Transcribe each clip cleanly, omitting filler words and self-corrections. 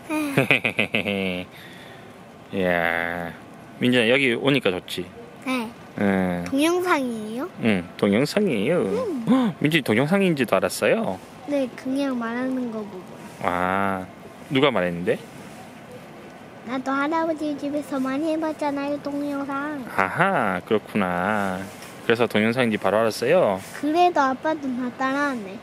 이야, 민준아 여기 오니까 좋지? 네. 응. 동영상이에요? 응, 동영상이에요. 헉, 민준이 동영상인지도 알았어요? 네, 그냥 말하는 거 보고요. 아, 누가 말했는데? 나도 할아버지 집에서 많이 해봤잖아요, 동영상. 아하, 그렇구나. 그래서 동영상인지 바로 알았어요? 그래도 아빠도 나 따라하네.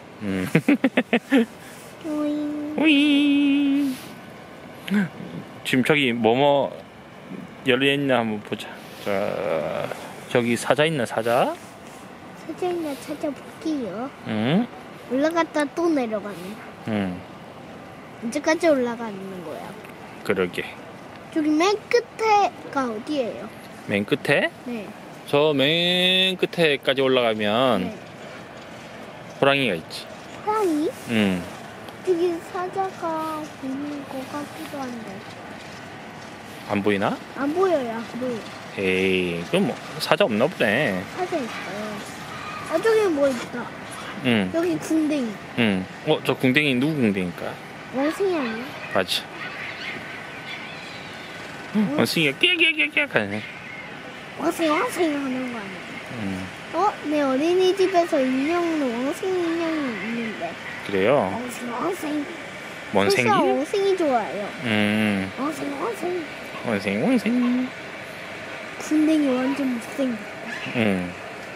오잉. 우이. 지금 저기 뭐뭐 열려있나 한번 보자. 자, 저기 사자 있나, 사자? 사진이나 찾아볼게요. 응? 올라갔다 또 내려가네. 응, 언제까지 올라가는 거야? 그러게. 저기 맨 끝에가 어디예요? 맨 끝에? 네. 저 맨 끝에까지 올라가면 네. 호랑이가 있지. 호랑이? 응. 저기 사자가 보이는 것 같기도 한데. 안 보이나? 안 보여요, 안 보여. 에이, 그럼 뭐 사자 없나 보네. 사자 있어요. 아, 저기 뭐 있다. 응, 여기 궁뎅이. 응. 저 궁뎅이 누구 궁뎅이일까? 원숭이 아니야? 맞아. 원숭이가 깨깨깨깨 하네. 원숭이 하는 거 아니야? 응. 내 어린이집에서 인형은 원숭이 인형이 있는데. 그래요? 원숭이. 원생기? 진짜 원숭이 좋아해요. 원숭이. 원생이. 궁뎅이 완전 못생겼다. 응.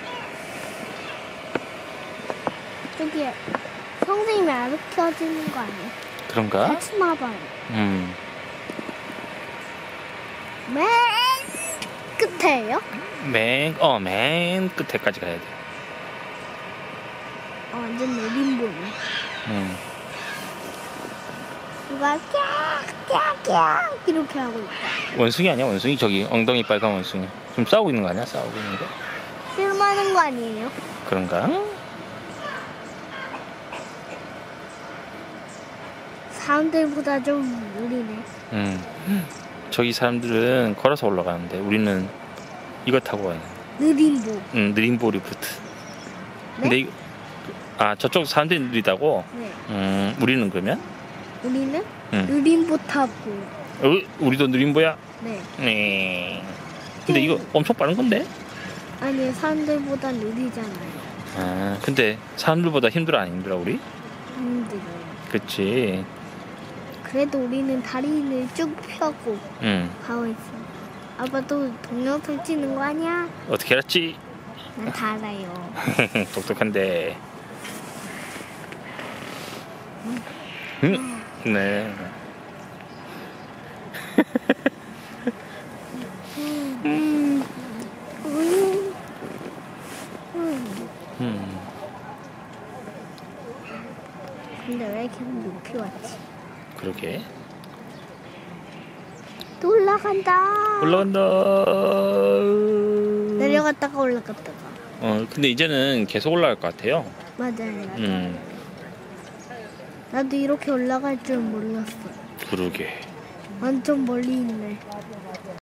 저기 선생님이 가르쳐주는 거 아니야? 그런가? 같이 봐봐요. 응. 맨 끝에요? 맨 끝에까지 가야 돼. 완전 느린 보네. 응. 누가 깍깍깍 이렇게 하고 있다. 원숭이 아니야? 원숭이 저기 엉덩이 빨간 원숭이. 지금 싸우고 있는 거 아니야? 싸우고 있는 거? 실험하는 거 아니에요? 그런가? 사람들보다 좀 느리네. 응. 저기 사람들은 걸어서 올라가는데 우리는 이거 타고 가야 돼. 느린 보. 응, 느린 보리부트. 네? 근데 저쪽 사람들이 느리다고? 네. 우리는 그러면? 우리는 응. 느린 보 타고. 우리도 느린 보야? 네. 네. 근데 이거 엄청 빠른 건데? 아니 사람들보다 느리잖아요. 아, 근데 사람들보다 힘들어 안 힘들어 우리? 힘들어요. 그치. 그래도 우리는 다리를 쭉 펴고 응. 가고 있어. 아빠도 동영상 찍는 거 아니야? 어떻게 알았지? 난 다 알아요. 똑똑한데. 네. 근데 왜 이렇게 높이 왔지? 그러게. 또 올라간다. 올라간다. 내려갔다가 올라갔다가. 근데 이제는 계속 올라갈 것 같아요. 맞아요. 나도 이렇게 올라갈 줄 몰랐어. 그러게. 완전 멀리 있네.